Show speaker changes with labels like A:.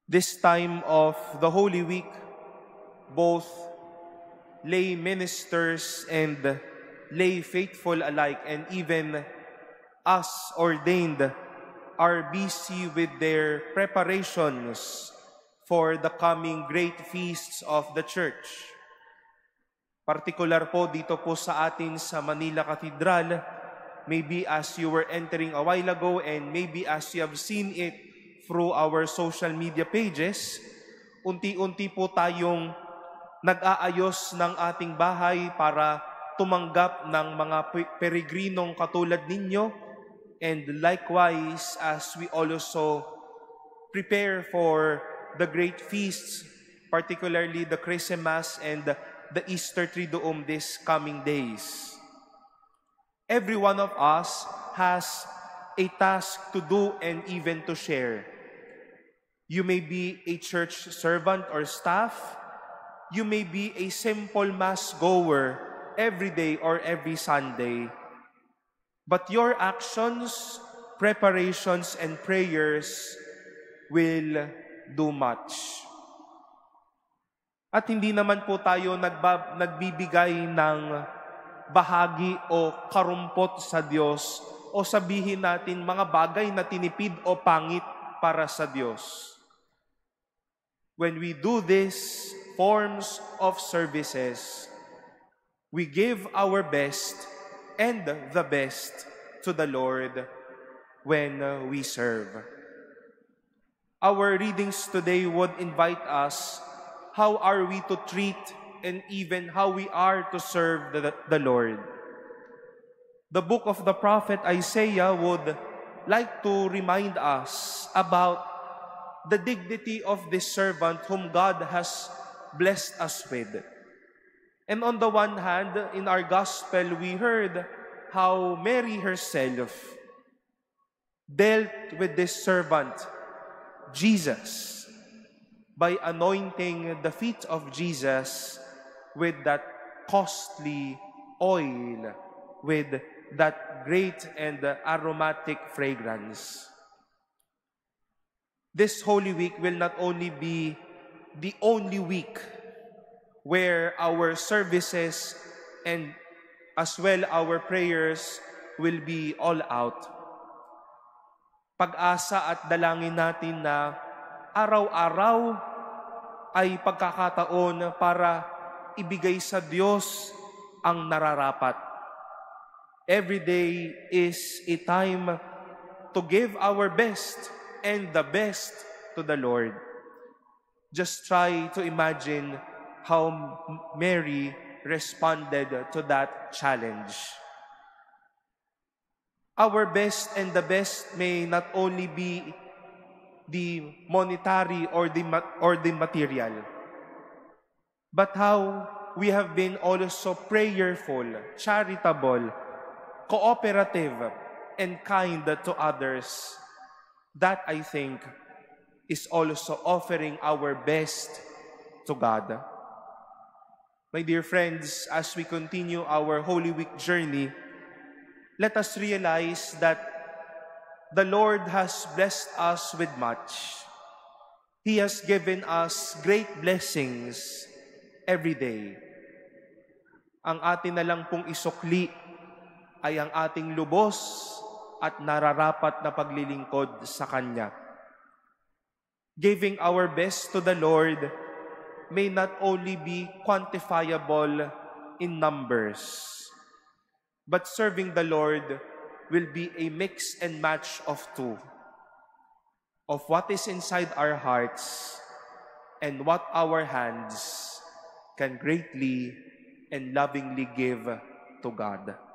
A: This time of the Holy Week, both lay ministers and lay faithful alike, and even us ordained, are busy with their preparations for the coming great feasts of the Church. Partikular po dito po sa atin sa Manila Cathedral, maybe as you were entering a while ago and maybe as you have seen it through our social media pages, unti-unti po tayong nag-aayos ng ating bahay para tumanggap ng mga peregrinong katulad ninyo, and likewise as we also prepare for the great feasts, particularly the Christmas and the Easter Triduum this coming days. Every one of us has a task to do and even to share. You may be a church servant or staff. You may be a simple mass goer every day or every Sunday. But your actions, preparations, and prayers will do much. At hindi naman po tayo nagbibigay ng bahagi o karumpot sa Diyos o sabihin natin mga bagay na tinipid o pangit para sa Diyos. When we do these forms of services, we give our best and the best to the Lord when we serve. Our readings today would invite us, how are we to treat and even how we are to serve the Lord. The book of the prophet Isaiah would like to remind us about the dignity of this servant whom God has blessed us with. And on the one hand, in our gospel, we heard how Mary herself dealt with this servant, Jesus, by anointing the feet of Jesus with that costly oil, with that great and aromatic fragrance. This Holy Week will not only be the only week where our services and as well our prayers will be all out. Pag-asa at dalangin natin na araw-araw ay pagkakataon para ibigay sa Diyos ang nararapat. Every day is a time to give our best and the best to the Lord. Just try to imagine how Mary responded to that challenge. Our best and the best may not only be the monetary or the material, but how we have been also prayerful, charitable, cooperative, and kind to others. That, I think, is also offering our best to God. My dear friends, as we continue our Holy Week journey, let us realize that the Lord has blessed us with much. He has given us great blessings every day. Ang atin na lang pong isukli ay ang ating lubos at nararapat na paglilingkod sa Kanya. Giving our best to the Lord may not only be quantifiable in numbers, but serving the Lord will be a mix and match of two, of what is inside our hearts and what our hands can greatly and lovingly give to God.